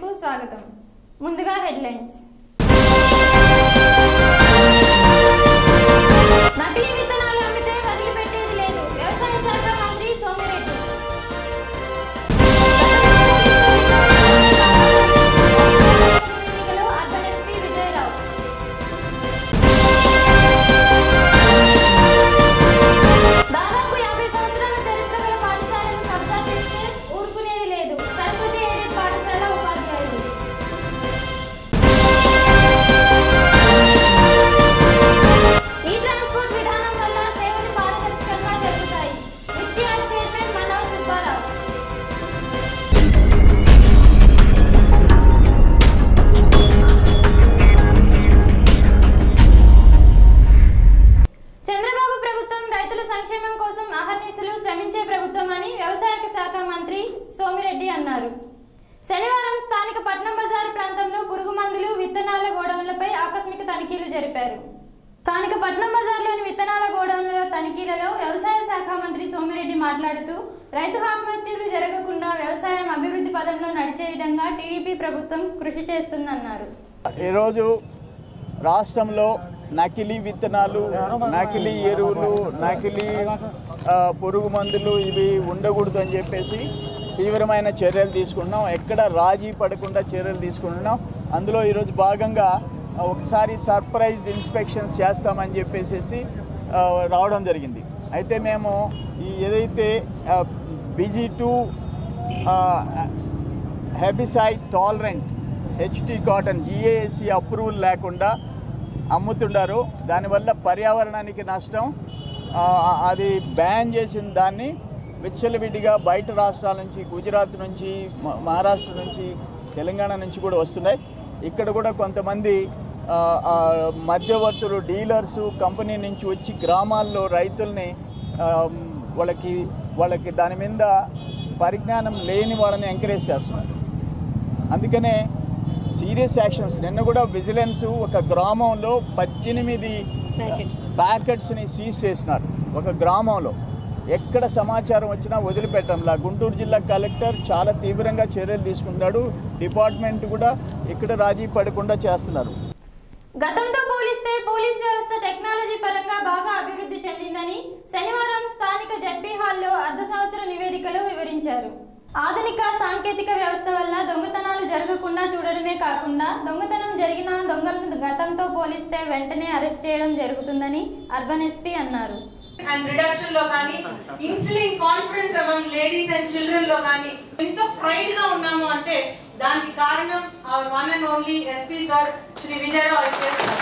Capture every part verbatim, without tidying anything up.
న్యూస్కు స్వాగతం. ముందుగా హెడ్లైన్స్. నకిలీ విత్తనాలు అమ్మితే వదిలిపెట్టేది లేదు, వ్యవసాయ శాఖ మంత్రి సోమిరెడ్డి. Urban SP Vijaya Rao. దాదాపు యాభై సంవత్సరాల చరిత్ర గల పాఠశాలను కబ్జా చేస్తే ఊరుకునేది లేదు, సరస్వతి ఎయిడెడ్ పాఠశాల ఉపాధ్యాయులు. ఈ ట్రాన్స్పోర్ట్ విధానం వల్ల సేవలు పారదర్శకంగా జరుగుతాయి, విచ్యార్ చైర్మన్ మనవ సుబ్బారావు. చంద్రబాబు ప్రభుత్వం రైతుల సంక్షేమం కోసం అహర్నిశలు శ్రమించే ప్రభుత్వం అని వ్యవసాయ శాఖ మంత్రి సోమిరెడ్డి అన్నారు. శనివారం స్థానిక పట్నం బజారు ప్రాంతంలో పురుగు మందులు విత్తనాల గోడౌన్లపై ఆకస్మిక తనిఖీలు జరిపారు. స్థానిక పట్నం బజార్లోని విత్తనాల గోడౌన్ల తనిఖీలలో వ్యవసాయ శాఖ మంత్రి సోమిరెడ్డి మాట్లాడుతూ రైతు ఆత్మహత్యలు జరగకుండా వ్యవసాయం అభివృద్ధి పదంలో నడిచే విధంగా టీడీపీ ప్రభుత్వం కృషి చేస్తుందన్నారు. ఈరోజు రాష్ట్రంలో నకిలీ విత్తనాలు, నకిలీ ఎరువులు, నకిలీ పురుగు మందులు ఇవి ఉండకూడదు అని చెప్పేసి తీవ్రమైన చర్యలు తీసుకుంటున్నాం. ఎక్కడ రాజీ పడకుండా చర్యలు తీసుకుంటున్నాం. అందులో ఈరోజు భాగంగా ఒకసారి సర్ప్రైజ్ ఇన్స్పెక్షన్స్ చేస్తామని చెప్పేసి రావడం జరిగింది. అయితే మేము ఈ ఏదైతే BG two herbicide tolerant HT cotton GASC approval లేకుండా అమ్ముతుండారు. దానివల్ల పర్యావరణానికి నష్టం. అది బ్యాన్ చేసిన దాన్ని విచ్చలవిడిగా బయట రాష్ట్రాల నుంచి, గుజరాత్ నుంచి, మహారాష్ట్ర నుంచి, తెలంగాణ నుంచి కూడా వస్తున్నాయి. ఇక్కడ కూడా కొంతమంది మధ్యవర్తులు, డీలర్సు కంపెనీ నుంచి వచ్చి గ్రామాల్లో రైతుల్ని వాళ్ళకి వాళ్ళకి దాని మీద పరిజ్ఞానం లేని వాళ్ళని ఎంకరేజ్ చేస్తున్నారు. అందుకనే సీరియస్ యాక్షన్స్. నిన్న కూడా విజిలెన్స్ ఒక గ్రామంలో పద్దెనిమిది ప్యాకెట్స్ని సీజ్ చేసినారు. ఒక గ్రామంలో ఎక్కడ సమాచారం వచ్చినా వదిలిపెట్టంలా. గుంటూరు జిల్లా కలెక్టర్ చాలా తీవ్రంగా చర్యలు తీసుకున్నాడు. డిపార్ట్మెంట్ కూడా ఇక్కడ రాజీ పడకుండా చేస్తున్నారు. గతంతో పోలిస్తే పోలీస్ వ్యవస్థ టెక్నాలజీ పరంగా బాగా అభివృద్ధి చెందిందని శనివారం స్థానిక జడ్పీ హాల్లో అర్ధ సంవత్సర నివేదికలో వివరించారు. ఆధునిక సాంకేతిక వ్యవస్థ వల్ల దొంగతనాలు జరగకుండా చూడడమే కాకుండా దొంగతనం జరిగిన దొంగలను గతంతో పోలిస్తే వెంటనే అరెస్ట్ చేయడం జరుగుతుందని అర్బన్ ఎస్పీ అన్నారు. అండ్ రిడక్షన్ లో కానీ instilling confidence among ladies and children లో కానీ ఎంతో ప్రైడ్ గా ఉన్నాము అంటే దానికి కారణం our one and only SP sir Shri Vijayarao IPS sir.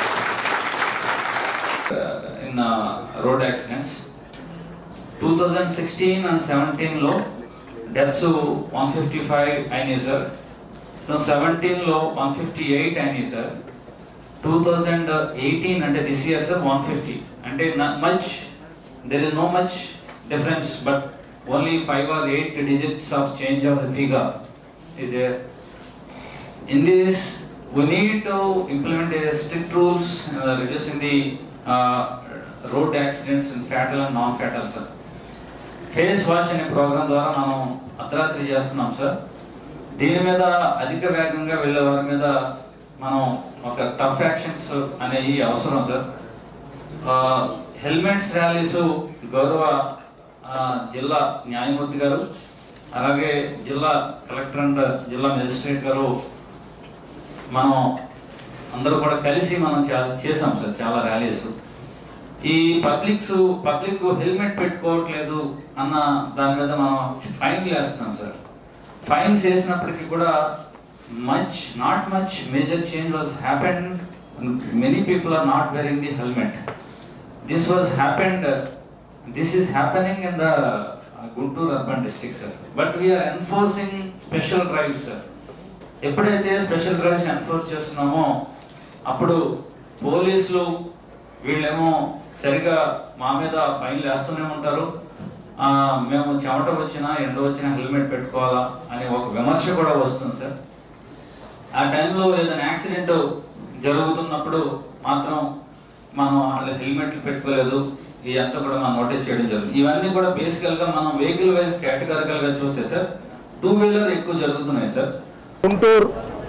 In road accidents twenty sixteen and seventeen లో డెత్స్ one fifty-five అయినాయి సార్. seventeen లో one fifty-eight అయినాయి సార్. twenty eighteen అంటే this year sir one fifty. అంటే much there is no much difference, but only five or eight digits of change of the figure is there. In this we need to implement a strict rules uh, reducing the uh, road accidents in fatal and non-fatal sir. Face wash అనే programme ద్వారా మనం అర్ధరాత్రి చేస్తున్నాం sir. దీని మీద అధిక వేగంగా వెళ్ళే వారి మీద మనం ఒక టఫ్ యాక్షన్స్ అనేవి అవసరం సార్. హెల్మెట్స్ ర్యాలీస్ గౌరవ జిల్లా న్యాయమూర్తి గారు, అలాగే జిల్లా కలెక్టర్ అండ్ జిల్లా మెజిస్ట్రేట్ గారు మనం అందరూ కూడా కలిసి మనం చేసాం సార్ చాలా ర్యాలీస్. ఈ పబ్లిక్స్ పబ్లిక్ హెల్మెట్ పెట్టుకోవట్లేదు అన్న దాని మీద మనం ఫైన్లు వేస్తున్నాం సార్. ఫైన్స్ వేసినప్పటికీ కూడా much not much major change was happened. Many people are not wearing the helmet. This was happened this is happening in the Guntur urban district sir. But we are enforcing special drives sir. ఎప్పుడైతే special drives enforce చేస్తున్నామో అప్పుడు పోలీసులు వీళ్ళేమో సరిగా మా మీద ఫైన్లు వేస్తూనే ఉంటారు. మేము చెమట వచ్చినా ఎండ వచ్చినా హెల్మెట్ పెట్టుకోవాలా అని ఒక విమర్శ కూడా వస్తుంది సార్. ఆ టైంలో ఏదైనా యాక్సిడెంట్ జరుగుతున్నప్పుడు మాత్రం మనం వాళ్ళ హెల్మెట్లు పెట్టుకోలేదు, ఇదంతా కూడా మనం నోటీస్ చేయడం జరుగుతుంది. ఇవన్నీ కూడా బేసికల్గా మనం వెహికల్ వైజ్ కేటగిరికల్గా చూస్తే సార్ టూ వీలర్ ఎక్కువ జరుగుతున్నాయి sir. Guntur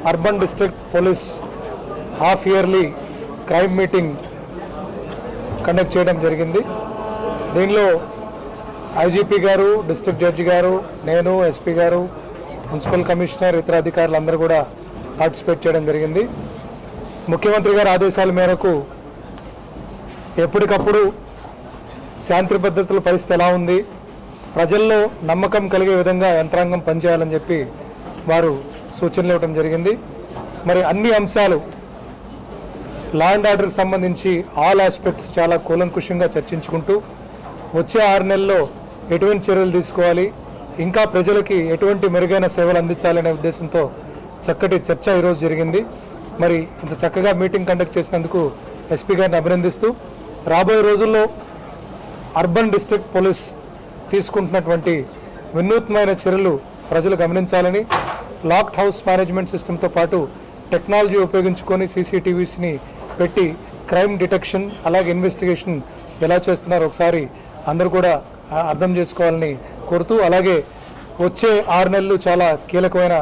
urban district police half yearly crime meeting conduct చేయడం జరిగింది. దీనిలో ఐజీపీ గారు, డిస్ట్రిక్ట్ జడ్జి గారు, నేను, ఎస్పీ గారు, మున్సిపల్ కమిషనర్, ఇతర అధికారులు అందరూ కూడా పార్టిసిపేట్ చేయడం జరిగింది. ముఖ్యమంత్రి గారి ఆదేశాల మేరకు ఎప్పటికప్పుడు శాంతి భద్రతల పరిస్థితి ఎలా ఉంది, ప్రజల్లో నమ్మకం కలిగే విధంగా యంత్రాంగం పనిచేయాలని చెప్పి వారు సూచనలు ఇవ్వడం జరిగింది. మరి అన్ని అంశాలు లా అండ్ ఆర్డర్కి సంబంధించి ఆల్ ఆస్పెక్ట్స్ చాలా కూలంకుషంగా చర్చించుకుంటూ వచ్చే ఆరు నెలల్లో ఎటువంటి చర్యలు తీసుకోవాలి, ఇంకా ప్రజలకి ఎటువంటి మెరుగైన సేవలు అందించాలనే ఉద్దేశంతో చక్కటి చర్చ ఈరోజు జరిగింది. మరి ఇంత చక్కగా మీటింగ్ కండక్ట్ చేసినందుకు ఎస్పీ గారిని అభినందిస్తూ రాబోయే రోజుల్లో అర్బన్ డిస్ట్రిక్ట్ పోలీస్ తీసుకుంటున్నటువంటి వినూత్నమైన చర్యలు ప్రజలు గమనించాలని, లాక్డ్ హౌస్ మేనేజ్మెంట్ సిస్టంతో పాటు టెక్నాలజీ ఉపయోగించుకొని సీసీటీవీస్ని పెట్టి క్రైమ్ డిటెక్షన్ అలాగే ఇన్వెస్టిగేషన్ ఎలా చేస్తున్నారో ఒకసారి అందరూ కూడా అర్థం చేసుకోవాలని కోరుతూ, అలాగే వచ్చే ఆరు నెలలు చాలా కీలకమైన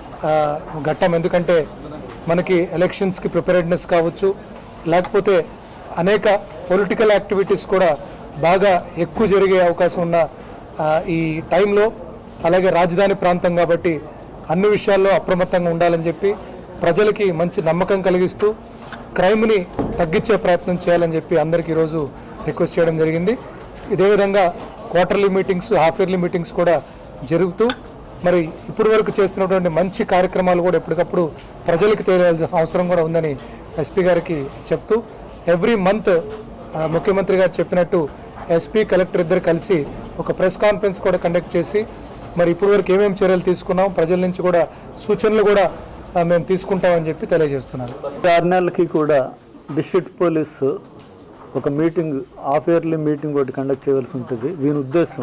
ఘట్టం. ఎందుకంటే మనకి ఎలక్షన్స్కి ప్రిపేర్డ్నెస్ కావచ్చు, లేకపోతే అనేక పొలిటికల్ యాక్టివిటీస్ కూడా బాగా ఎక్కువ జరిగే అవకాశం ఉన్న ఈ టైంలో, అలాగే రాజధాని ప్రాంతం కాబట్టి అన్ని విషయాల్లో అప్రమత్తంగా ఉండాలని చెప్పి ప్రజలకి మంచి నమ్మకం కలిగిస్తూ క్రైమ్ని తగ్గించే ప్రయత్నం చేయాలని చెప్పి అందరికీ ఈరోజు రిక్వెస్ట్ చేయడం జరిగింది. ఇదే విధంగా quarterly meetings, half yearly meetings కూడా జరుగుతూ మరి ఇప్పటి వరకు చేస్తున్నటువంటి మంచి కార్యక్రమాలు కూడా ఎప్పటికప్పుడు ప్రజలకు తెలియాల్సిన అవసరం కూడా ఉందని ఎస్పీ గారికి చెప్తూ, ఎవ్రీ మంత్ ముఖ్యమంత్రి గారు చెప్పినట్టు ఎస్పీ, కలెక్టర్ ఇద్దరు కలిసి ఒక ప్రెస్ కాన్ఫరెన్స్ కూడా కండక్ట్ చేసి మరి ఇప్పటి వరకు ఏమేమి చర్యలు తీసుకున్నాం, ప్రజల నుంచి కూడా సూచనలు కూడా మేము తీసుకుంటామని చెప్పి తెలియజేస్తున్నాను. ఆరు నెలలకి కూడా డిస్ట్రిక్ట్ పోలీసు ఒక మీటింగ్, హాఫ్ ఇయర్లీ మీటింగ్ ఒకటి కండక్ట్ చేయవలసి ఉంటుంది. దీని ఉద్దేశం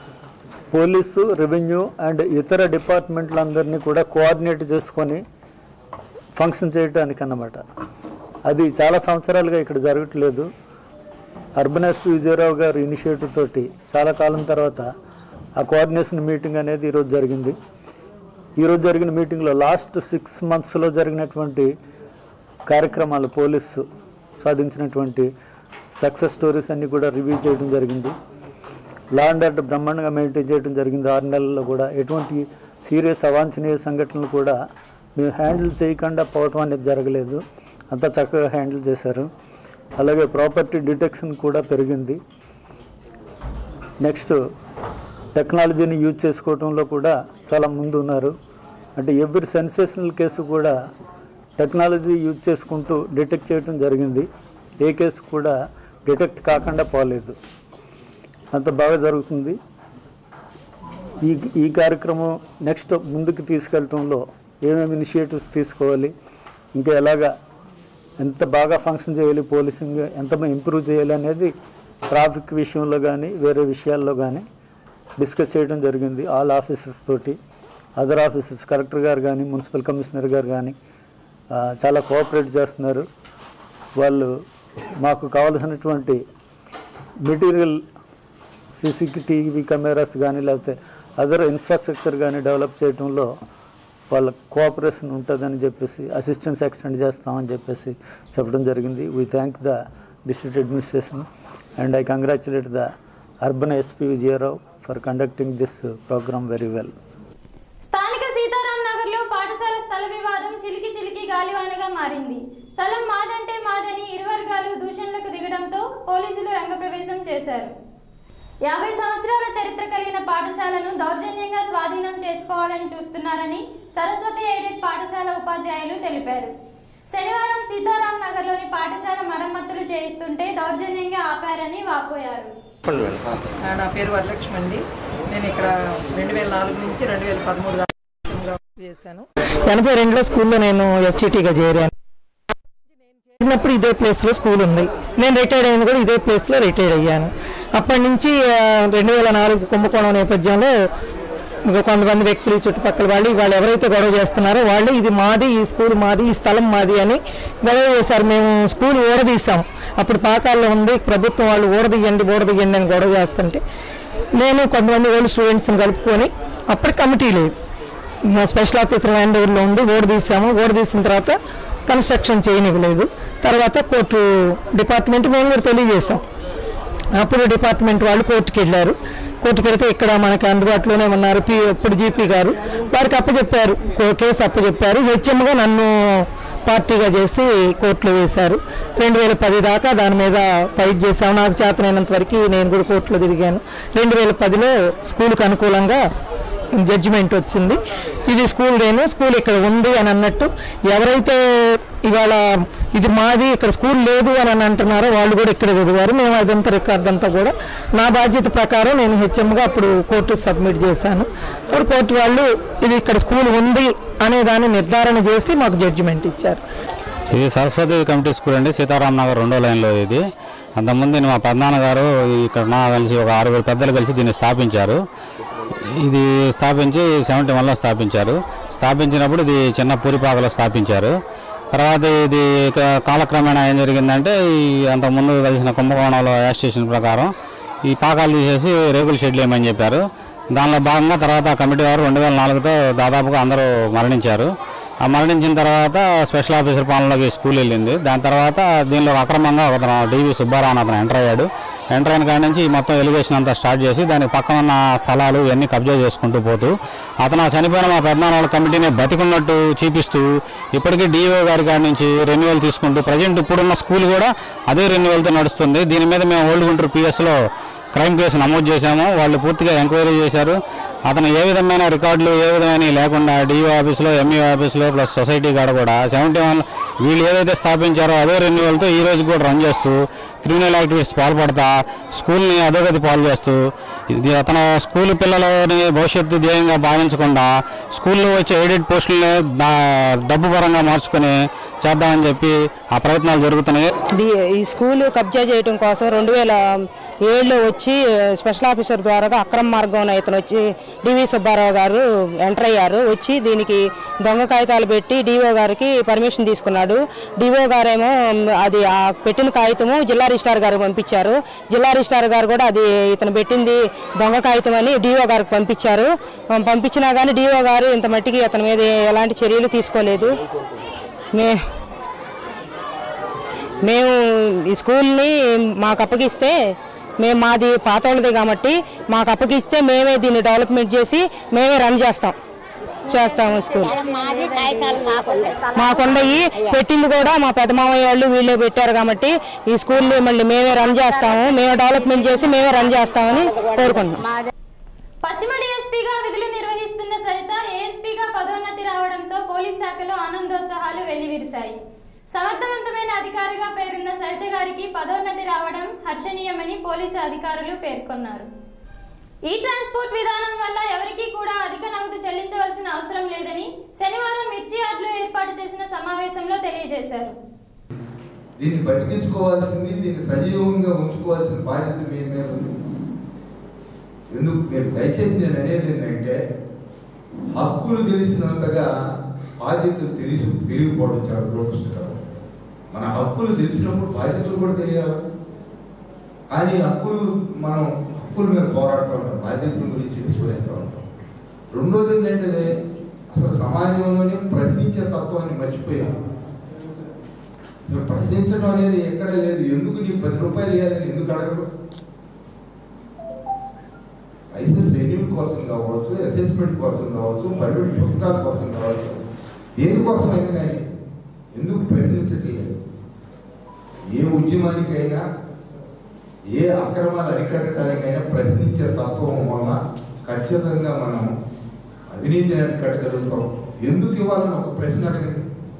పోలీసు, రెవెన్యూ అండ్ ఇతర డిపార్ట్మెంట్లందరినీ కూడా కోఆర్డినేట్ చేసుకొని ఫంక్షన్ చేయడానికి అన్నమాట. అది చాలా సంవత్సరాలుగా ఇక్కడ జరగట్లేదు. అర్బన్ ఎస్పీ విజయరావు గారు ఇనిషియేటివ్ తోటి చాలా కాలం తర్వాత ఆ కోఆర్డినేషన్ మీటింగ్ అనేది ఈరోజు జరిగింది. ఈరోజు జరిగిన మీటింగ్లో లాస్ట్ సిక్స్ మంత్స్లో జరిగినటువంటి కార్యక్రమాలు, పోలీసు సాధించినటువంటి సక్సెస్ స్టోరీస్ అన్నీ కూడా రివ్యూ చేయడం జరిగింది. లా అండ్ ఆర్డర్ బ్రహ్మాండంగా మెయింటైన్ చేయడం జరిగింది. ఆరు నెలల్లో కూడా ఎటువంటి సీరియస్ అవాంఛనీయ సంఘటనలు కూడా మేము హ్యాండిల్ చేయకుండా పోవటం అనేది జరగలేదు. అంతా చక్కగా హ్యాండిల్ చేశారు. అలాగే ప్రాపర్టీ డిటెక్షన్ కూడా పెరిగింది. నెక్స్ట్ టెక్నాలజీని యూజ్ చేసుకోవడంలో కూడా చాలా ముందు ఉన్నారు. అంటే ఎవ్రీ సెన్సేషనల్ కేసు కూడా టెక్నాలజీ యూజ్ చేసుకుంటూ డిటెక్ట్ చేయడం జరిగింది. ఏ కేసు కూడా డిటెక్ట్ కాకుండా పోలేదు. అంత బాగా జరుగుతుంది. ఈ ఈ కార్యక్రమం నెక్స్ట్ ముందుకు తీసుకెళ్ళటంలో ఏమేమి ఇనిషియేటివ్స్ తీసుకోవాలి, ఇంకా ఎలాగా ఎంత బాగా ఫంక్షన్ చేయాలి, పోలీసింగ్ ఎంత ఇంప్రూవ్ చేయాలి అనేది ట్రాఫిక్ విషయంలో కానీ వేరే విషయాల్లో కానీ డిస్కస్ చేయడం జరిగింది. ఆల్ ఆఫీసర్స్ తోటి, అదర్ ఆఫీసర్స్, కలెక్టర్ గారు కానీ మున్సిపల్ కమిషనర్ గారు కానీ చాలా కోఆపరేట్ చేస్తున్నారు. వాళ్ళు మాకు కావాల్సినటువంటి మెటీరియల్, సీసీటీవీ కెమెరాస్ కానీ లేకపోతే అదర్ ఇన్ఫ్రాస్ట్రక్చర్ కానీ డెవలప్ చేయడంలో వాళ్ళ కోఆపరేషన్ ఉంటుందని చెప్పేసి అసిస్టెన్స్ ఎక్స్టెండ్ చేస్తామని చెప్పేసి చెప్పడం జరిగింది. We thank the district administration and I congratulate the urban SP Vijayarao for conducting this programme very well. స్థానిక సీతారాం నగర్ లో పాఠశాల స్థల వివాదం చిలికి చిలికి గాలివానగా మారింది. స్థలం మాదంటే మాదని ఇరు వర్గాలు దూషణలకు దిగడంతో పోలీసులు రంగప్రవేశం చేశారు. యాభై సంవత్సరాల చరిత్ర కలిగిన పాఠశాలను దౌర్జన్యంగా స్వాధీనం చేసుకోవాలని చూస్తున్నారని సరస్వతి ఎయిడెడ్ పాఠశాల ఉపాధ్యాయులు తెలిపారు. శనివారం సీతారాం నగర్ లోని పాఠశాల మరమ్మతులు చేయిస్తుంటే దౌర్జన్యంగా ఆపారని వాపోయారు. నా పేరు వరలక్ష్మి అండి. నేను ఇక్కడ రెండు వేల నాలుగు నుంచి రెండు వేల పదమూడు దాకా చేశాను. ఎనభై రెండులో స్కూల్లో నేను ఎస్టీటీగా చేరాను. చిన్నప్పుడు ఇదే ప్లేస్లో స్కూల్ ఉంది. నేను రిటైర్డ్ అయిన కూడా ఇదే ప్లేస్లో రిటైర్డ్ అయ్యాను. అప్పటి నుంచి రెండు వేల నాలుగు కుంభకోణం నేపథ్యంలో కొంతమంది వ్యక్తులు, చుట్టుపక్కల వాళ్ళు వాళ్ళు ఎవరైతే గొడవ చేస్తున్నారో వాళ్ళు ఇది మాది, ఈ స్కూల్ మాది, ఈ స్థలం మాది అని గొడవ చేశారు. మేము స్కూల్ ఊడదీసాం. అప్పుడు పాకాల్లో ఉంది, ప్రభుత్వం వాళ్ళు ఊడదీయండి ఊడదీయండి అని గొడవ చేస్తుంటే నేను కొంతమంది ఓల్డ్ స్టూడెంట్స్ని కలుపుకొని, అప్పటి కమిటీ లేదు, స్పెషల్ ఆఫీసర్ హ్యాండ్ ఓవర్లో ఉంది. ఓడి తీసాము. ఓడి తీసిన తర్వాత కన్స్ట్రక్షన్ చేయనివ్వలేదు. తర్వాత కోర్టు డిపార్ట్మెంట్ మేము కూడా తెలియజేసాం. అప్పుడు డిపార్ట్మెంట్ వాళ్ళు కోర్టుకి వెళ్ళారు. కోర్టుకి వెళ్తే ఇక్కడ మనకి అందుబాటులోనే ఉన్నారు పి ఇప్పుడు జీపీ గారు. వారికి అప్పచెప్పారు, కేసు అప్పచెప్పారు. హెచ్ఎంగా నన్ను పార్టీగా చేసి కోర్టులో వేశారు. రెండు వేల పది దాకా దాని మీద ఫైట్ చేశాను. నాకు చేతనైనంత వరకు నేను కూడా కోర్టులో తిరిగాను. రెండు వేల పదిలో స్కూల్కి అనుకూలంగా జడ్జిమెంట్ వచ్చింది. ఇది స్కూల్ నేను స్కూల్ ఇక్కడ ఉంది అని అన్నట్టు ఎవరైతే ఇవాళ ఇది మాది ఇక్కడ స్కూల్ లేదు అని అని అంటున్నారో వాళ్ళు కూడా ఇక్కడ చదివారు. మేము అదంతా రికార్డ్ అంతా కూడా నా బాధ్యత ప్రకారం నేను హెచ్ఎంగా అప్పుడు కోర్టుకు సబ్మిట్ చేశాను. అప్పుడు కోర్టు వాళ్ళు ఇది ఇక్కడ స్కూల్ ఉంది అనే దాన్ని నిర్ధారణ చేసి మాకు జడ్జిమెంట్ ఇచ్చారు. ఇది సరస్వతి కమిటీ స్కూల్ అండి, సీతారాం నగర్ రెండో లైన్లో. ఇది అంతకుముందు మా పెద్దనాన్న గారు ఇక్కడ నా కలిసి ఒక ఆరుగురు పెద్దలు కలిసి దీన్ని స్థాపించారు. ఇది స్థాపించి సెవెంటీ వన్లో స్థాపించారు. స్థాపించినప్పుడు ఇది చిన్న పూరిపాకలో స్థాపించారు. తర్వాత ఇది కాలక్రమేణా ఏం జరిగిందంటే ఈ అంతకుముందు కలిసిన కుంభకోణంలో యాజిటేషన్ ప్రకారం ఈ పాకాలు తీసేసి రేకుల షెడ్లు వేయమని చెప్పారు. దానిలో భాగంగా తర్వాత కమిటీ వారు రెండు వేల నాలుగుతో దాదాపుగా అందరూ మరణించారు. ఆ మరణించిన తర్వాత స్పెషల్ ఆఫీసర్ పాలనలోకి స్కూల్ వెళ్ళింది. దాని తర్వాత దీనిలో అక్రమంగా ఒక డివి సుబ్బారావు అతను ఎంటర్ అయ్యాడు. ఎంటర్ అయిన కాడి నుంచి మొత్తం ఎలివేషన్ అంతా స్టార్ట్ చేసి దానికి పక్కన ఉన్న స్థలాలు ఇవన్నీ కబ్జా చేసుకుంటూ పోతూ అతను చనిపోయిన మా పెద్దనాన్న కమిటీని బతికున్నట్టు చూపిస్తూ ఇప్పటికీ డిఓ గారి కాడి నుంచి రెన్యువల్ తీసుకుంటూ ప్రజెంట్ ఇప్పుడున్న స్కూల్ కూడా అదే రెన్యువల్తో నడుస్తుంది. దీని మీద మేము ఓల్డ్ గుంటూరు పిఎస్లో క్రైమ్ కేసు నమోదు చేశాము. వాళ్ళు పూర్తిగా ఎంక్వైరీ చేశారు. అతను ఏ విధమైన రికార్డులు ఏ విధమైన లేకుండా డిఓ ఆఫీస్లో ఎంఈఓ ఆఫీస్లో ప్లస్ సొసైటీ కాడ కూడా సెవెంటీ వన్ వీళ్ళు ఏదైతే స్థాపించారో అదే రెన్యువల్తో ఈ రోజు కూడా రన్ చేస్తూ క్రిమినల్ యాక్టివిటీస్ పాల్పడతా స్కూల్ని అధోగతి పాలు చేస్తూ ఇది అతను స్కూల్ పిల్లలని భవిష్యత్తు ధ్యేయంగా భావించకుండా స్కూల్లో వచ్చే ఎయిడెడ్ పోస్టులని డబ్బు పరంగా మార్చుకొని చేద్దామని చెప్పి ఆ ప్రయత్నాలు జరుగుతున్నాయి. ఈ స్కూల్ కబ్జా చేయడం కోసం రెండు వేల ఏడులో వచ్చి స్పెషల్ ఆఫీసర్ ద్వారా అక్రమ మార్గం ఇతను వచ్చి డివి సుబ్బారావు గారు ఎంటర్ అయ్యారు. వచ్చి దీనికి దొంగ కాగితాలు పెట్టి డిఓ గారికి పర్మిషన్ తీసుకున్నాడు. డిఓ గారేమో అది ఆ పెట్టిన కాగితము జిల్లా రిజిస్ట్రార్ గారికి పంపించారు. జిల్లా రిజిస్ట్రార్ గారు కూడా అది ఇతను పెట్టింది దొంగ కాగితం అని డిఓ గారికి పంపించారు. పంపించినా కానీ డిఓ గారు ఇంత మట్టికి అతని మీద ఎలాంటి చర్యలు తీసుకోలేదు. మే మేము ఈ స్కూల్ని మాకు అప్పగిస్తే మేము మాది పాతోళ్ళది కాబట్టి మాకు అప్పగిస్తే మేమే దీన్ని డెవలప్మెంట్ చేసి మేమే రన్ చేస్తాం చేస్తాము స్కూల్. మాకుండయి పెట్టింది కూడా మా పెద్ద మామయ్య వాళ్ళు వీళ్ళే పెట్టారు కాబట్టి ఈ స్కూల్ని మళ్ళీ మేమే రన్ చేస్తాము, మేమే డెవలప్మెంట్ చేసి మేమే రన్ చేస్తామని కోరుకుంటున్నాం. పశ్చిమ డీఎస్పీగా విధులు నిర్వహిస్తున్న సరిత ఏఎస్పీగా పదోన్నతి రావడంతో పోలీస్ శాఖలో ఆనందోత్సాహాలు వెల్లివిరిశాయి. సమర్థవంతమైన అధికారిగా పేరున్న సరిత గారికి పదోన్నతి రావడం హర్షణీయమని పోలీసు అధికారులు పేర్కొన్నారు. ఈ ట్రాన్స్పోర్ట్ విధానం వల్ల ఎవరికీ కూడా అధిక నగదు చెల్లించవలసిన అవసరం లేదని శనివారం మిర్చి యార్డ్లో ఏర్పాటు చేసిన సమావేశంలో తెలియజేశారు. దీన్ని బతికించుకోవాల్సింది, దీన్ని సజీవంగా ఉంచుకోవాల్సిన బాధ్యత మీ మీద ఉంది. ఎందుకు మీరు దయచేసి నేను అనేది ఏంటంటే హక్కులు తెలిసినంతగా బాధ్యతలు తెలిసి తెలియకపోవడం చాలా దురదృష్టకరం. మన హక్కులు తెలిసినప్పుడు బాధ్యతలు కూడా తెలియాలి. కానీ హక్కులు మనం హక్కుల మీద పోరాడుతూ ఉంటాం, బాధ్యతల గురించి విస్మరిస్తూ ఉంటాం. రెండోది ఏంటంటే అసలు సమాజంలోనే ప్రశ్నించే తత్వాన్ని మర్చిపోయాం. అసలు ప్రశ్నించడం అనేది ఎక్కడ లేదు. ఎందుకు నీ పది రూపాయలు ఇవ్వాలని ఎందుకు అడగరు? లైసెన్స్ రెన్యూల్ కోసం కావచ్చు, అసెస్మెంట్ కోసం కావచ్చు, పర్మిట్ పుస్తకాల కోసం కావచ్చు, దేనికోసం అయినా కానీ ఎందుకు ప్రశ్నించట్లేదు? ఏ ఉద్యమానికైనా ఏ అక్రమాలు అరికట్టడానికైనా ప్రశ్నించే తత్వం వల్ల ఖచ్చితంగా మనం అవినీతిని అరికట్టగలుగుతాం. ఎందుకు ఇవ్వాలని ఒక ప్రశ్న అడగండి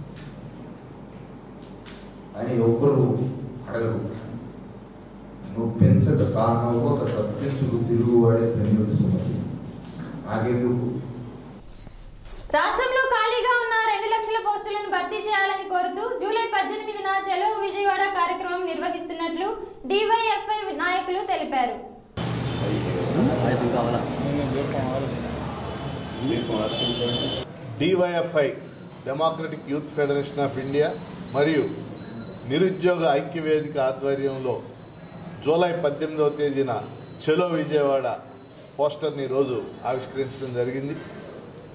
అని ఎవరు అడగరు. నువ్వు పెంచక తానవ్వక తప్పించుకు తిరుగువాడే పెనుగొలుసుకున్నది నాకెందుకు? రాష్ట్రంలో ఖాళీగా ఉన్న రెండు లక్షల పోస్టులను భర్తీ చేయాలని కోరుతూ జూలై పద్దెనిమిదిన చలో విజయవాడ కార్యక్రమం నిర్వహిస్తున్నట్లు డివైఎఫ్ఐ నాయకులు తెలిపారు. DYFI Democratic Youth Federation of India మరియు నిరుద్యోగ ఐక్యవేదిక ఆధ్వర్యంలో జూలై పద్దెనిమిదవ తేదీన చలో విజయవాడ పోస్టర్ని ఈరోజు ఆవిష్కరించడం జరిగింది.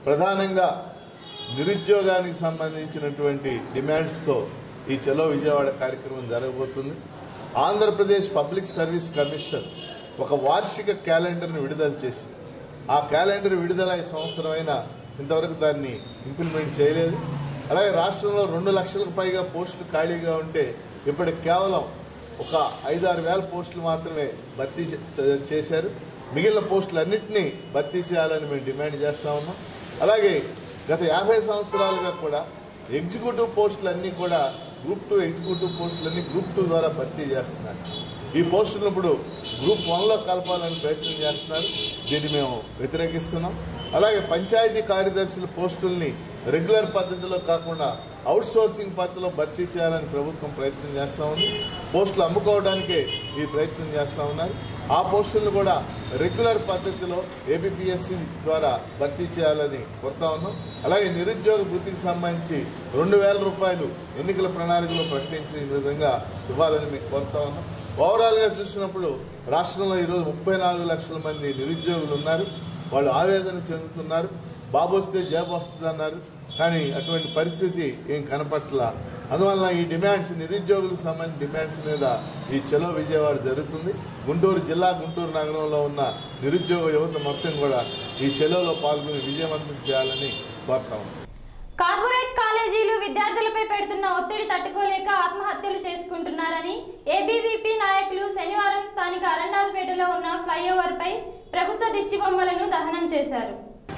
ప్రధానంగా నిరుద్యోగానికి సంబంధించినటువంటి డిమాండ్స్తో ఈ చలో విజయవాడ కార్యక్రమం జరగబోతుంది. ఆంధ్రప్రదేశ్ పబ్లిక్ సర్వీస్ కమిషన్ ఒక వార్షిక క్యాలెండర్ని విడుదల చేసింది. ఆ క్యాలెండర్ విడుదల ఈ సంవత్సరం అయినా ఇంతవరకు దాన్ని ఇంప్లిమెంట్ చేయలేదు. అలాగే రాష్ట్రంలో రెండు లక్షలకు పైగా పోస్టులు ఖాళీగా ఉంటే ఇప్పటికి కేవలం ఒక ఐదారు వేల పోస్టులు మాత్రమే భర్తీ చేశారు. మిగిలిన పోస్టులు అన్నింటినీ భర్తీ చేయాలని మేము డిమాండ్ చేస్తూ ఉన్నాం. అలాగే గత యాభై సంవత్సరాలుగా కూడా ఎగ్జిక్యూటివ్ పోస్టులన్నీ కూడా గ్రూప్ టూ ఎగ్జిక్యూటివ్ పోస్టులన్నీ గ్రూప్ టూ ద్వారా భర్తీ చేస్తున్నారు. ఈ పోస్టులను ఇప్పుడు గ్రూప్ వన్లో కలపాలని ప్రయత్నం చేస్తున్నారు. దీన్ని మేము వ్యతిరేకిస్తున్నాం. అలాగే పంచాయతీ కార్యదర్శుల పోస్టుల్ని రెగ్యులర్ పద్ధతిలో కాకుండా అవుట్ సోర్సింగ్ పద్ధతిలో భర్తీ చేయాలని ప్రభుత్వం ప్రయత్నం చేస్తూ ఉంది. పోస్టులు అమ్ముకోవడానికే ఈ ప్రయత్నం చేస్తూ ఉన్నారు. ఆ పోస్టులను కూడా రెగ్యులర్ పద్ధతిలో ఏబిపిఎస్సి ద్వారా భర్తీ చేయాలని కోరుతా ఉన్నాం. అలాగే నిరుద్యోగ వృత్తికి సంబంధించి రెండు వేల రూపాయలు ఎన్నికల ప్రణాళికలో ప్రకటించే విధంగా ఇవ్వాలని మీకు కోరుతా ఉన్నాం. ఓవరాల్గా చూసినప్పుడు రాష్ట్రంలో ఈరోజు ముప్పై నాలుగు లక్షల మంది నిరుద్యోగులు ఉన్నారు. వాళ్ళు ఆవేదన చెందుతున్నారు. బాబు వస్తే జాబ్ వస్తుంది అన్నారు, కానీ అటువంటి పరిస్థితి ఏం కనపట్ల. అందువల్ల ఈ డిమాండ్స్ నిరుద్యోగులకు సంబంధించిన డిమాండ్స్ మీద ఈ చలో విజయవాడ జరుగుతుంది. గుంటూరు జిల్లా గుంటూరు నగరంలో ఉన్న నిరుద్యోగ యువత మొత్తం కూడా ఈ చలోలో పాల్గొని విజయవంతం చేయాలని కోరుతాం. కార్పొరేట్ కాలేజీలు విద్యార్థులపై పెడుతున్న ఒత్తిడి తట్టుకోలేక ఆత్మహత్యలు చేసుకుంటున్నారని ఏబీవీపీ నాయకులు శనివారం స్థానిక అరండాల్పేటలో ఉన్న ఫ్లైఓవర్ పై ప్రభుత్వ దిష్టిబొమ్మలను దహనం చేశారు.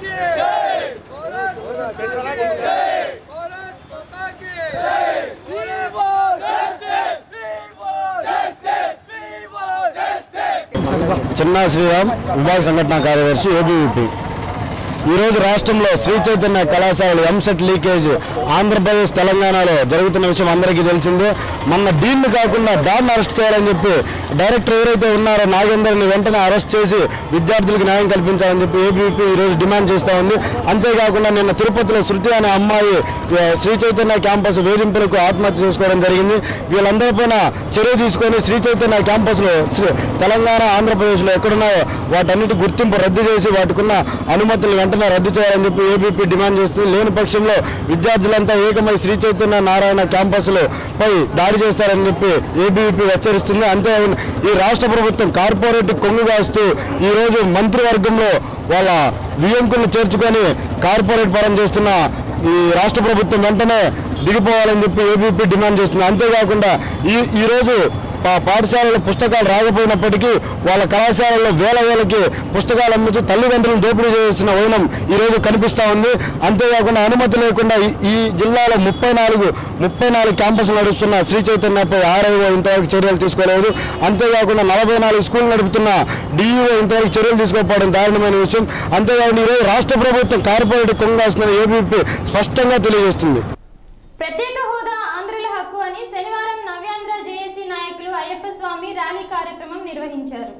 చిన్న శ్రీరామ్ విభాగ సంఘటన కార్యదర్శి ఏబీవీపీ. ఈరోజు రాష్ట్రంలో శ్రీ చైతన్య కళాశాలలు ఎంసెట్ లీకేజ్ ఆంధ్రప్రదేశ్ తెలంగాణలో జరుగుతున్న విషయం అందరికీ తెలిసిందే. మొన్న డీన్లు కాకుండా డాన్ అరెస్ట్ చేయాలని చెప్పి డైరెక్టర్ ఎవరైతే ఉన్నారో నాగేందర్ని వెంటనే అరెస్ట్ చేసి విద్యార్థులకు న్యాయం కల్పించాలని చెప్పి ఏబీవీపీ ఈరోజు డిమాండ్ చేస్తూ ఉంది. అంతేకాకుండా నిన్న తిరుపతిలో శృతి అనే అమ్మాయి శ్రీ చైతన్య క్యాంపస్ వేధింపులకు ఆత్మహత్య చేసుకోవడం జరిగింది. వీళ్ళందరిపైన చర్య తీసుకొని శ్రీ చైతన్య క్యాంపస్లో తెలంగాణ ఆంధ్రప్రదేశ్లో ఎక్కడున్నాయో వాటన్నిటి గుర్తింపు రద్దు చేసి వాటికున్న అనుమతులు వెంటనే రద్దు చేయాలని చెప్పి ఏబీవీపీ డిమాండ్ చేస్తుంది. లేని పక్షంలో విద్యార్థులంతా ఏకమై శ్రీ చైతన్య నారాయణ క్యాంపస్లో పై దాడి చేస్తారని చెప్పి ఏబీవీపీ హెచ్చరిస్తుంది. అంతే ఈ రాష్ట్ర ప్రభుత్వం కార్పొరేట్ కొంగు కాస్తూ ఈరోజు మంత్రివర్గంలో వాళ్ళ వియంకులను చేర్చుకొని కార్పొరేట్ పరం చేస్తున్న ఈ రాష్ట్ర ప్రభుత్వం వెంటనే దిగిపోవాలని చెప్పి ఏబీవీపీ డిమాండ్ చేస్తుంది. అంతేకాకుండా ఈ ఈరోజు పాఠశాలలో పుస్తకాలు రాకపోయినప్పటికీ వాళ్ళ కళాశాలలో వేల వేలకి పుస్తకాలు అమ్ముతూ తల్లిదండ్రులను దోపిడీ చేసిన వైనం ఈరోజు కనిపిస్తూ ఉంది. అంతేకాకుండా అనుమతి లేకుండా ఈ జిల్లాలో ముప్పై నాలుగు ముప్పై నాలుగు క్యాంపస్లు నడుస్తున్న శ్రీ చైతన్యపై ఆర్ఐఓ ఇంతవరకు చర్యలు తీసుకోలేదు. అంతేకాకుండా నలభై నాలుగు స్కూల్ నడుపుతున్న డిఈఓ ఇంతవరకు చర్యలు తీసుకోకపోవడం దారుణమైన విషయం. అంతేకాకుండా ఈరోజు రాష్ట్ర ప్రభుత్వం కార్పొరేట్ కొంగాల్సిన ఏబీవీపీ స్పష్టంగా తెలియజేస్తుంది. ప్రత్యేక హోదా ఆంధ్రుల హక్కు అని శనివారం నవ్యాంధ్ర జేఏసీ నాయకులు అయ్యప్ప స్వామి ర్యాలీ కార్యక్రమం నిర్వహించారు.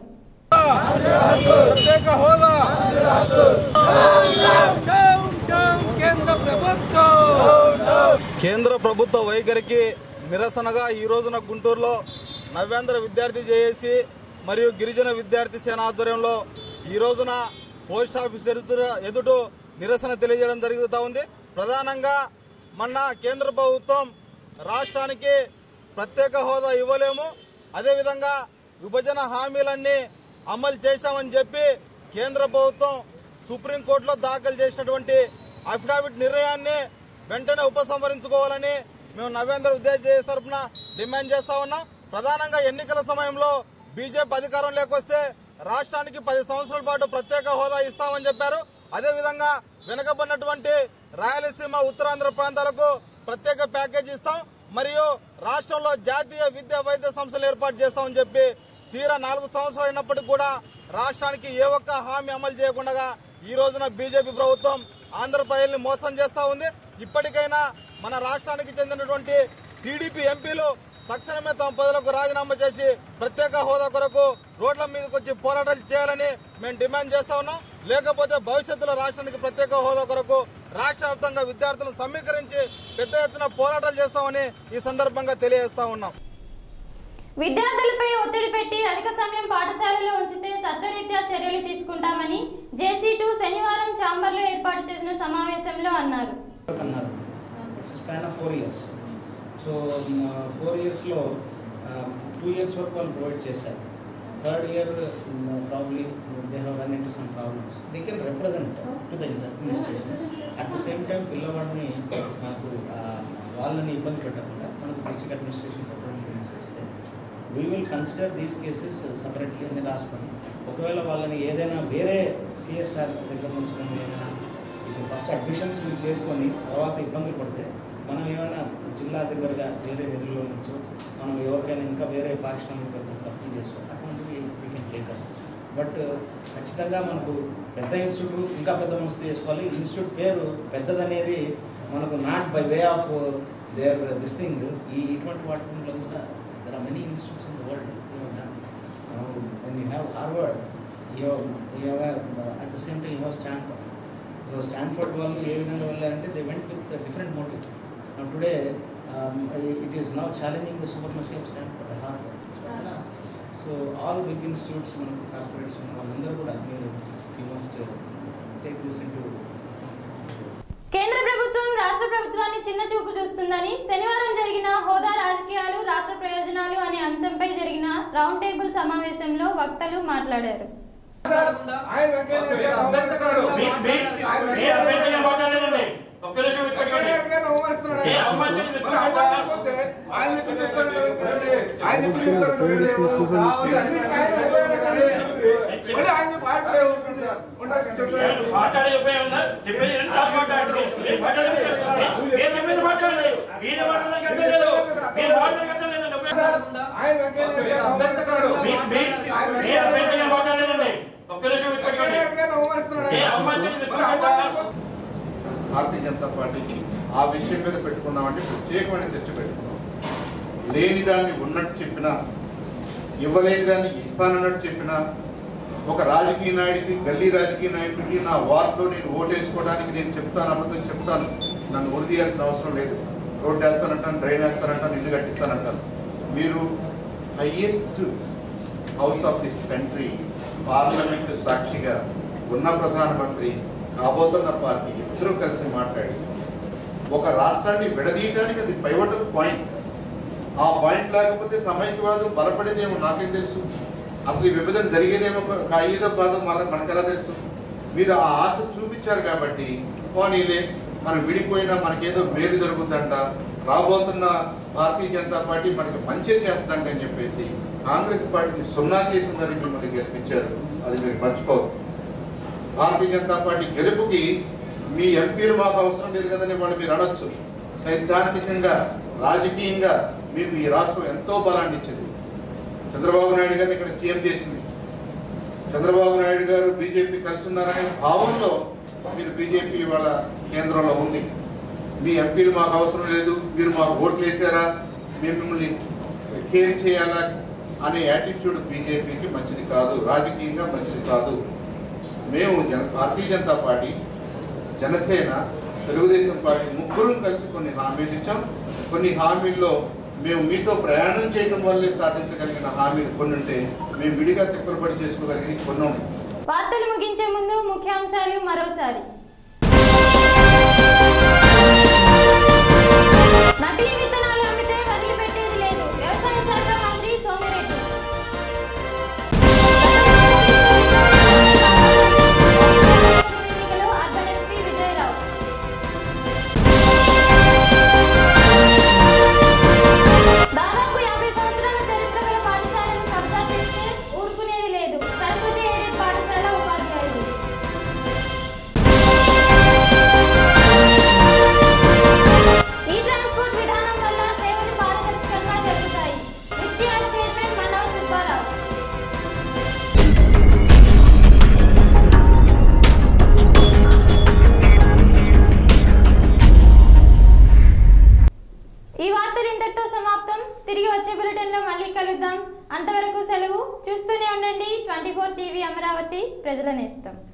కేంద్ర ప్రభుత్వ వైఖరికి నిరసనగా ఈ రోజున గుంటూరులో నవ్యాంధ్ర విద్యార్థి జేఏసీ మరియు గిరిజన విద్యార్థి సేన ఆధ్వర్యంలో ఈ రోజున పోస్ట్ ఆఫీస్ ఎదుట నిరసన తెలియజేయడం జరుగుతూ ఉంది. ప్రధానంగా మొన్న కేంద్ర ప్రభుత్వం రాష్ట్రానికి ప్రత్యేక హోదా ఇవ్వలేము, అదేవిధంగా విభజన హామీలన్నీ అమలు చేశామని చెప్పి కేంద్ర ప్రభుత్వం సుప్రీంకోర్టులో దాఖలు చేసినటువంటి అఫిడవిట్ నిర్ణయాన్ని వెంటనే ఉపసంహరించుకోవాలని మేము నవ్యాంధ్ర విద్యార్థి తరఫున డిమాండ్ చేస్తా ఉన్నాం. ప్రధానంగా ఎన్నికల సమయంలో బీజేపీ అధికారం లేకొస్తే రాష్ట్రానికి పది సంవత్సరాల పాటు ప్రత్యేక హోదా ఇస్తామని చెప్పారు. అదేవిధంగా వెనుకబడినటువంటి రాయలసీమ ఉత్తరాంధ్ర ప్రాంతాలకు ప్రత్యేక ప్యాకేజీ ఇస్తాం, మరియు రాష్ట్రంలో జాతీయ విద్యా వైద్య సంస్థలు ఏర్పాటు చేస్తామని చెప్పి తీరా నాలుగు సంవత్సరాలు అయినప్పటికీ కూడా రాష్ట్రానికి ఏ ఒక్క హామీ అమలు చేయకుండా ఈ రోజున బీజేపీ ప్రభుత్వం ఆంధ్ర ప్రజల్ని మోసం చేస్తూ ఉంది. ఇప్పటికైనా మన రాష్ట్రానికి చెందినటువంటి టీడీపీ ఎంపీలు తక్షణమే తమ పదవులకు రాజీనామా చేసి ప్రత్యేక హోదా కొరకు రోడ్ల మీదకి వచ్చి పోరాటాలు చేయాలని మేము డిమాండ్ చేస్తా ఉన్నాం. లేకపోతే భవిష్యత్తులో రాష్ట్రానికి ప్రత్యేక హోదా కొరకు రాష్ట్ర వ్యాప్తంగా విద్యార్థులను సమీకరించి పెద్ద ఎత్తున పోరాటాలు చేస్తామని ఈ సందర్భంగా తెలియజేస్తా ఉన్నాం. విద్యార్థులపై ఒత్తిడి పెట్టి అధిక సమయం పాఠశాలలో ఉంచితే చట్టరీత్యా చర్యలు తీసుకుంటామని జేసీ టూ శనివారం ఛాంబర్లో ఏర్పాటు చేసిన సమావేశంలో అన్నారు. సో ఫోర్ ఇయర్స్లో టూ ఇయర్స్ వరకు వాళ్ళు ప్రొవైడ్ చేశారు. Third year probably they have run into some problems. They can represent to the administration. At the same time పిల్లవాడిని మనకు వాళ్ళని ఇబ్బంది పెట్టకుండా మనకు డిస్ట్రిక్ట్ అడ్మినిస్ట్రేషన్ రిప్రజెంటేటివ్స్ ఇస్తే we will consider these cases separately అన్ని రాసుకొని ఒకవేళ వాళ్ళని ఏదైనా వేరే సిఎస్ఆర్ దగ్గర నుంచి మనం ఏదైనా ఇప్పుడు ఫస్ట్ అడ్మిషన్స్ మీరు చేసుకొని తర్వాత ఇబ్బందులు పడితే మనం ఏమైనా జిల్లా దగ్గరగా వేరే నిధుల్లో నుంచో మనం ఎవరికైనా ఇంకా వేరే పారిశ్రామికవేత్తలకు అప్లై చేసుకోవాలి. అటువంటివి we can take up. But ఖచ్చితంగా మనకు పెద్ద ఇన్స్టిట్యూట్ ఇంకా పెద్ద మనసు చేసుకోవాలి. ఇన్స్టిట్యూట్ పేరు పెద్దదనేది మనకు not by way of their this thing. ఈ ఇటువంటి వాటిలో కూడా there are many institutes in the world. When you have Harvard, you you have at the same time you have Stanford. So Stanford వాళ్ళు ఏ విధంగా వెళ్ళారంటే they went with different motive. Now today um, it is now challenging the supremacy of Stanford, Harvard. So, so all big institutes, corporates, వాళ్ళందరూ కూడా మీరు you must uh, take this into. కేంద్ర ప్రభుత్వం రాష్ట్ర ప్రభుత్వాన్ని చిన్న చూపు చూస్తుందని శనివారం జరిగిన హోదా రాజకీయాలు రాష్ట్ర ప్రయోజనాలు అనే అంశంపై జరిగిన రౌండ్ టేబుల్ సమావేశంలో వక్తలు మాట్లాడారు. భారతీయ జనతా పార్టీకి ఆ విషయం మీద పెట్టుకున్నామంటే ప్రత్యేకమైన చర్చ పెట్టుకున్నాం. లేని దాన్ని ఉన్నట్టు చెప్పినా, ఇవ్వలేని దాన్ని ఇస్తానన్నట్టు చెప్పినా, ఒక రాజకీయ నాయకుడికి, గల్లీ రాజకీయ నాయకుడికి నా వార్డులో నేను ఓటేసుకోవడానికి నేను చెప్తాను, అబద్ధం చెప్తాను, నన్ను ఉరి తీయాల్సిన అవసరం లేదు. రోడ్డు వేస్తానంటాను, డ్రైన్ వేస్తానంటాను, ఇల్లు కట్టిస్తానంటాను. మీరు highest house of this country, parliament సాక్షిగా ఉన్న ప్రధానమంత్రి, కాబోతున్న పార్టీ ఇద్దరూ కలిసి మాట్లాడి ఒక రాష్ట్రాన్ని విడదీయడానికి అది పైవటల్ పాయింట్. ఆ పాయింట్ లేకపోతే సమైక్యవాదం బలపడేదేమో నాకేం తెలుసు, అసలు ఈ విభజన జరిగేదేమో ఐదో కాదో మన మనకెలా తెలుసు. మీరు ఆ ఆశ చూపించారు కాబట్టి పోనీలే మనం విడిపోయినా మనకేదో మేలు జరుగుతుందంట, రాబోతున్న భారతీయ జనతా పార్టీ మనకి మంచి చేస్తుందంట అని చెప్పేసి కాంగ్రెస్ పార్టీని సున్నా చేసిందని మిమ్మల్ని గెలిపించారు. అది మీరు మర్చిపోదు. భారతీయ జనతా పార్టీ గెలుపుకి మీ ఎంపీలు మాకు అవసరం లేదు కదని వాళ్ళు మీరు అనొచ్చు. సైద్ధాంతికంగా, రాజకీయంగా మీకు ఈ రాష్ట్రం ఎంతో బలాన్ని ఇచ్చింది. చంద్రబాబు నాయుడు గారిని ఇక్కడ సీఎం చేసింది. చంద్రబాబు నాయుడు గారు బీజేపీ కలిసి ఉన్నారనే భావంలో మీరు బీజేపీ వాళ్ళ కేంద్రంలో ఉంది. మీ ఎంపీలు మాకు అవసరం లేదు, మీరు మాకు ఓట్లు వేసారా, మేము మిమ్మల్ని కేర్ చేయాలా అనే యాటిట్యూడ్ బీజేపీకి మంచిది కాదు, రాజకీయంగా మంచిది కాదు. మేము జన భారతీయ జనతా పార్టీ, జనసేన, తెలుగుదేశం పార్టీ ముగ్గురం కలిసి కొన్ని హామీలు ఇచ్చాం. కొన్ని హామీల్లో మేము మీతో ప్రయాణం చేయడం వల్లే సాధించగలిగిన హామీలు కొన్ని ఉంటే మేము విడిగా తిప్పలపడి చేసుకోగలిగిన కొన్ని ఉన్నాయి. వార్తలు ముగించే ముందు ముఖ్యాంశాలు మరోసారి. నకిలీ విత్తనాలు అమ్మితే వదిలిపెట్టేది లేదు, వ్యవసాయ శాఖ మంత్రి సోమిరెడ్డి. Urban SP Vijaya Rao. దాదాపు యాభై సంవత్సరాల చరిత్ర గల పాఠశాలను కబ్జా చేస్తే ఊరుకునేది లేదు, సరస్వతి ఎయిడెడ్ పాఠశాల ఉపాధ్యాయులు. ఈ ట్రాన్స్పోర్ట్ విధానం వల్ల సేవలు పారదర్శకంగా జరుగుతాయి, విచ్యాల చైర్మన్ మనవ సుబ్బారావు. ఈ వార్తలు ఇంతటితో సమాప్తం. తిరిగి వచ్చే బులెటిన్ లో మళ్ళీ కలుద్దాం. అంతవరకు సెలవు. చూస్తూనే ఉండండి ట్వంటీ ఫోర్ టీవీ అమరావతి, ప్రజల నేస్తం.